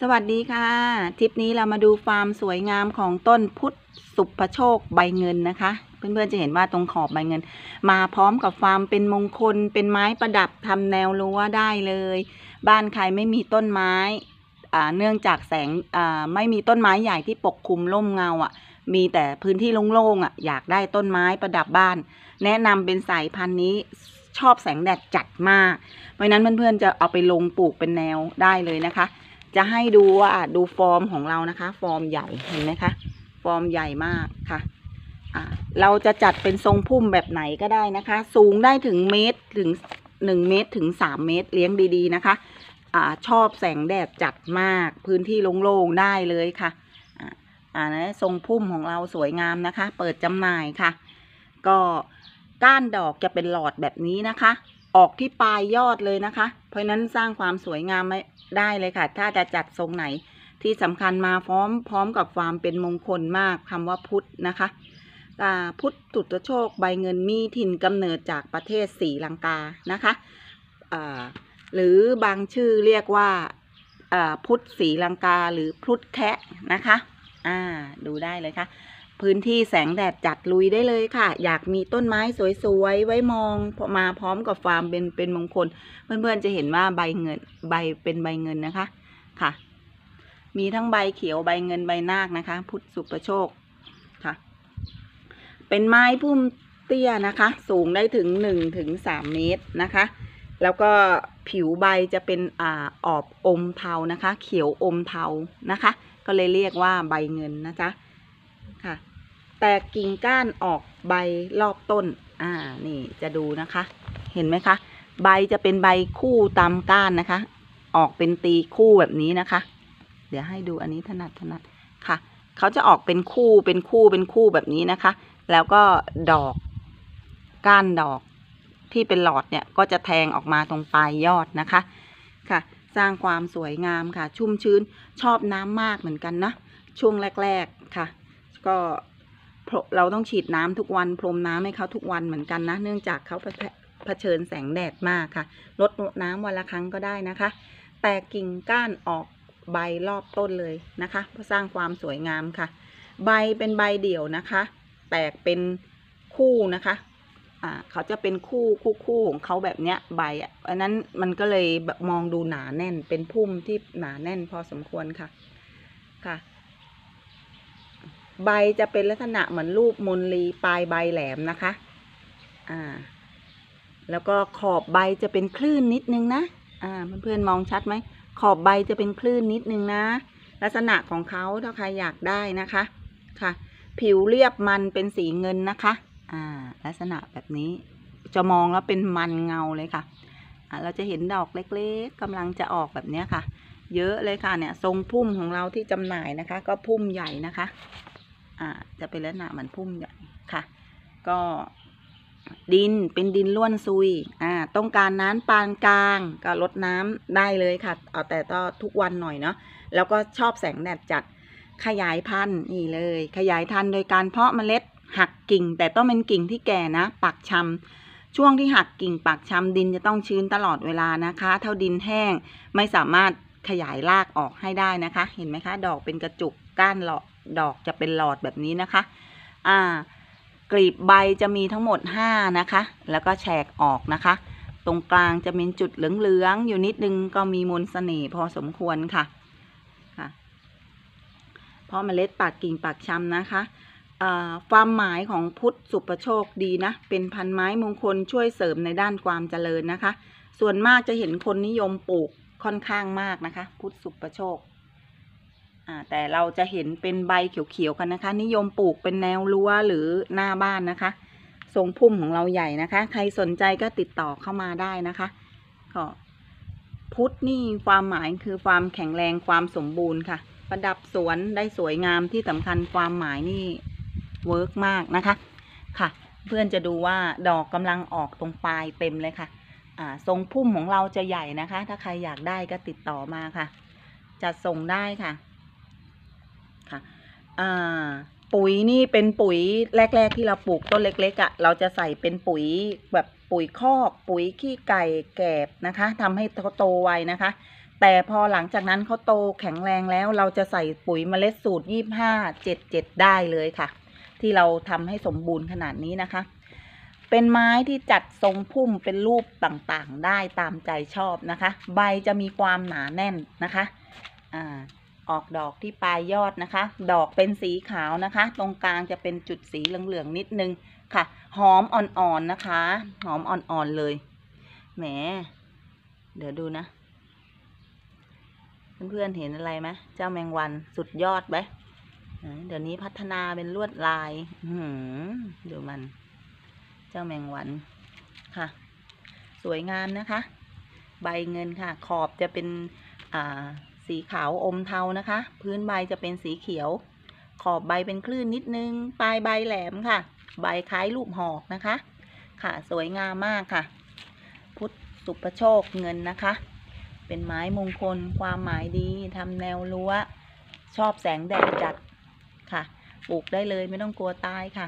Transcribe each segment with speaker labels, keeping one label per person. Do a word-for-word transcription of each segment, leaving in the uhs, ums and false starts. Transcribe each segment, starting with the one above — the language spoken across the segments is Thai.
Speaker 1: สวัสดีค่ะทริปนี้เรามาดูฟาร์มสวยงามของต้นพุทธสุภโชคใบเงินนะคะเพื่อนๆจะเห็นว่าตรงขอบใบเงินมาพร้อมกับฟาร์มเป็นมงคลเป็นไม้ประดับทำแนวรั้วได้เลยบ้านใครไม่มีต้นไม้อ่าเนื่องจากแสงอ่าไม่มีต้นไม้ใหญ่ที่ปกคลุมร่มเงาอ่ะมีแต่พื้นที่โล่งๆอ่ะอยากได้ต้นไม้ประดับบ้านแนะนำเป็นสายพันธุ์นี้ชอบแสงแดดจัดมากเพราะนั้นเพื่อนๆจะเอาไปลงปลูกเป็นแนวได้เลยนะคะจะให้ดูว่าดูฟอร์มของเรานะคะฟอร์มใหญ่เห็นไหมคะฟอร์มใหญ่มากค่ะอ่าเราจะจัดเป็นทรงพุ่มแบบไหนก็ได้นะคะสูงได้ถึงเมตรถึงหนึ่งเมตรถึงสามเมตรเลี้ยงดีๆนะคะอ่าชอบแสงแดดจัดมากพื้นที่โล่งๆได้เลยค่ะอ่าอ่านะทรงพุ่มของเราสวยงามนะคะเปิดจำหน่ายค่ะก็ก้านดอกจะเป็นหลอดแบบนี้นะคะออกที่ปลายยอดเลยนะคะเพราะนั้นสร้างความสวยงามได้เลยค่ะถ้าจะจัดทรงไหนที่สำคัญมาพร้อมพร้อมกับความเป็นมงคลมากคำว่าพุทธนะคะพุทธสุภโชคใบเงินมีถิ่นกำเนิดจากประเทศศรีลังกานะคะหรือบางชื่อเรียกว่าพุทธศรีลังกาหรือพุทธแคะนะคะอ่าดูได้เลยค่ะพื้นที่แสงแดดจัดลุยได้เลยค่ะอยากมีต้นไม้สวยๆไว้มองมาพร้อมกับฟาร์มเป็นเป็นมงคลเพื่อนๆจะเห็นว่าใบเงินใบเป็นใบเงินนะคะค่ะมีทั้งใบเขียวใบเงินใบนาคนะคะพุทธสุภโชคค่ะเป็นไม้พุ่มเตี้ยนะคะสูงได้ถึงหนึ่งถึงสามเมตรนะคะแล้วก็ผิวใบจะเป็นอ่าออบอมเทานะคะเขียวอมเทานะคะก็เลยเรียกว่าใบเงินนะจ๊ะค่ะแต่กิ่งก้านออกใบรอบต้นอ่านี่จะดูนะคะเห็นไหมคะใบจะเป็นใบคู่ตามก้านนะคะออกเป็นตีคู่แบบนี้นะคะเดี๋ยวให้ดูอันนี้ถนัดถนัดค่ะเขาจะออกเป็นคู่เป็นคู่เป็นคู่แบบนี้นะคะแล้วก็ดอกก้านดอกที่เป็นหลอดเนี่ยก็จะแทงออกมาตรงปลายยอดนะคะค่ะสร้างความสวยงามค่ะชุ่มชื้นชอบน้ำมากเหมือนกันนะช่วงแรกๆค่ะก็เราต้องฉีดน้ำทุกวันพรมน้ำให้เขาทุกวันเหมือนกันนะเนื่องจากเขาเผชิญแสงแดดมากค่ะลดน้ำวันละครั้งก็ได้นะคะแต่กิ่งก้านออกใบรอบต้นเลยนะคะเพื่อสร้างความสวยงามค่ะใบเป็นใบเดี่ยวนะคะแตกเป็นคู่นะคะอ่าเขาจะเป็นคู่คู่คู่ของเขาแบบเนี้ยใบอ่ะอันนั้นมันก็เลยแบบมองดูหนาแน่นเป็นพุ่มที่หนาแน่นพอสมควรค่ะค่ะใบจะเป็นลักษณะเหมือนรูปมนลีปลายใบแหลมนะคะอ่าแล้วก็ขอบใบจะเป็นคลื่นนิดนึงนะอ่าเพื่อนๆมองชัดไหมขอบใบจะเป็นคลื่นนิดนึงนะลักษณะของเขาถ้าใครอยากได้นะคะค่ะผิวเรียบมันเป็นสีเงินนะคะอ่าลักษณะแบบนี้จะมองแล้วเป็นมันเงาเลยค่ะอ่าเราจะเห็นดอกเล็กๆกำลังจะออกแบบนี้ค่ะเยอะเลยค่ะเนี่ยทรงพุ่มของเราที่จำหน่ายนะคะก็พุ่มใหญ่นะคะอ่าจะเป็นลักษณะเหมือนพุ่มใหญ่ค่ะก็ดินเป็นดินล้วนซุยอ่าต้องการน้ำปานกลางก็ลดน้ำได้เลยค่ะเอาแต่ก็ทุกวันหน่อยเนาะแล้วก็ชอบแสงแดดจัดขยายพันธุ์นี่เลยขยายพันธุ์โดยการเพาะเมล็ดหักกิ่งแต่ต้องเป็นกิ่งที่แก่นะปักชำช่วงที่หักกิ่งปักชำดินจะต้องชื้นตลอดเวลานะคะเท่าดินแห้งไม่สามารถขยายรากออกให้ได้นะคะเห็นไหมคะดอกเป็นกระจุกก้านหลอดดอกจะเป็นหลอดแบบนี้นะคะอ่ากลีบใบจะมีทั้งหมดห้านะคะแล้วก็แฉกออกนะคะตรงกลางจะมีจุดเหลืองๆอยู่นิดนึงก็มีมนต์เสน่ห์พอสมควรค่ะค่ะเพราะเมล็ดปากกิ่งปากชำนะคะความหมายของพุทธสุภโชคดีนะเป็นพันไม้มงคลช่วยเสริมในด้านความเจริญนะคะส่วนมากจะเห็นคนนิยมปลูกค่อนข้างมากนะคะพุทธสุภโชคแต่เราจะเห็นเป็นใบเขียวๆกันนะคะนิยมปลูกเป็นแนวรั้วหรือหน้าบ้านนะคะทรงพุ่มของเราใหญ่นะคะใครสนใจก็ติดต่อเข้ามาได้นะคะก็พุทธนี่ความหมายคือความแข็งแรงความสมบูรณ์ค่ะประดับสวนได้สวยงามที่สำคัญความหมายนี่เวิร์กมากนะคะค่ะเพื่อนจะดูว่าดอกกำลังออกตรงปลายเต็มเลยค่ะอ่าทรงพุ่มของเราจะใหญ่นะคะถ้าใครอยากได้ก็ติดต่อมาค่ะจัดส่งได้ค่ะค่ะอ่าปุ๋ยนี่เป็นปุ๋ยแรกๆที่เราปลูกต้นเล็กๆอ่ะเราจะใส่เป็นปุ๋ยแบบปุ๋ยคอกปุ๋ยขี้ไก่แกบนะคะทำให้เขาโตไวนะคะแต่พอหลังจากนั้นเขาโตแข็งแรงแล้วเราจะใส่ปุ๋ยเมล็ดสูตรยี่สิบห้า เจ็ด เจ็ดได้เลยค่ะที่เราทำให้สมบูรณ์ขนาดนี้นะคะเป็นไม้ที่จัดทรงพุ่มเป็นรูปต่างๆได้ตามใจชอบนะคะใบจะมีความหนาแน่นนะคะอ่าออกดอกที่ปลายยอดนะคะดอกเป็นสีขาวนะคะตรงกลางจะเป็นจุดสีเหลืองๆนิดนึงค่ะหอมอ่อนๆนะคะหอมอ่อนๆเลยแหมเดี๋ยวดูนะเพื่อนๆเห็นอะไรไหมเจ้าแมงวันสุดยอดไหมเดี๋ยวนี้พัฒนาเป็นลวดลายหืมดูมันเจ้าแมงวันค่ะสวยงามนะคะใบเงินค่ะขอบจะเป็นอ่าสีขาวอมเทานะคะพื้นใบจะเป็นสีเขียวขอบใบเป็นคลื่นนิดนึงปลายใบแหลมค่ะใบคล้ายรูปหอกนะคะค่ะสวยงามมากค่ะพุทธสุภโชคเงินนะคะเป็นไม้มงคลความหมายดีทำแนวรั้วชอบแสงแดดจัดค่ะปลูกได้เลยไม่ต้องกลัวตายค่ะ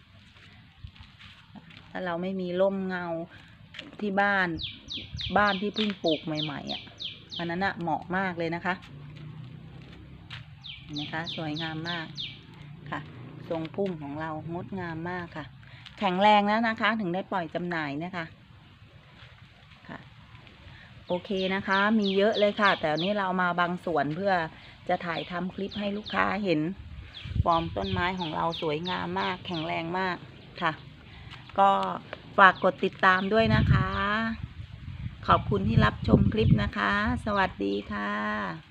Speaker 1: ถ้าเราไม่มีร่มเงาที่บ้านบ้านที่เพิ่งปลูกใหม่ๆอ่ะอันนั้นอ่ะเหมาะมากเลยนะคะเห็นไหมคะสวยงามมากค่ะทรงพุ่มของเรางดงามมากค่ะแข็งแรงแล้วนะคะถึงได้ปล่อยจำหน่ายนะคะค่ะโอเคนะคะมีเยอะเลยค่ะแต่วันนี้เรามาบางส่วนเพื่อจะถ่ายทำคลิปให้ลูกค้าเห็นฟอร์มต้นไม้ของเราสวยงามมากแข็งแรงมากค่ะก็ฝากกดติดตามด้วยนะคะขอบคุณที่รับชมคลิปนะคะสวัสดีค่ะ